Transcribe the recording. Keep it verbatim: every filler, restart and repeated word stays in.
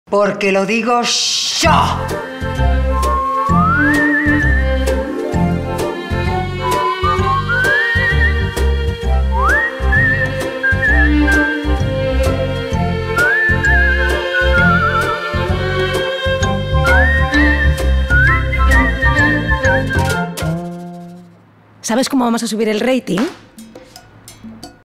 Porque lo digo yo. ¿Sabes cómo vamos a subir el rating?